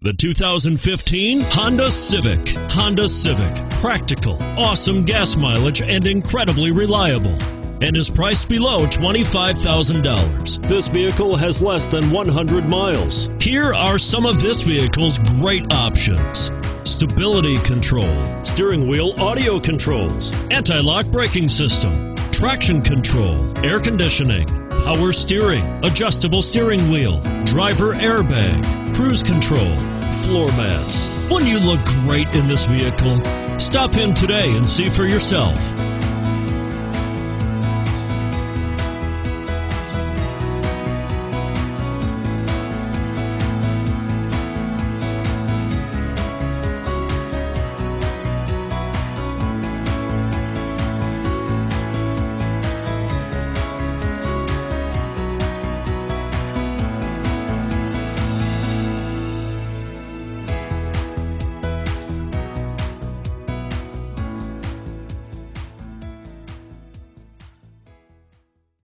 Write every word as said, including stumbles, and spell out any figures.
The two thousand fifteen Honda Civic. Honda Civic. Practical, awesome gas mileage, and incredibly reliable. And is priced below twenty-five thousand dollars. This vehicle has less than one hundred miles. Here are some of this vehicle's great options: stability control, steering wheel audio controls, anti-lock braking system, traction control, air conditioning, power steering, adjustable steering wheel, driver airbag, cruise control, floor mats. Wouldn't you look great in this vehicle? Stop in today and see for yourself.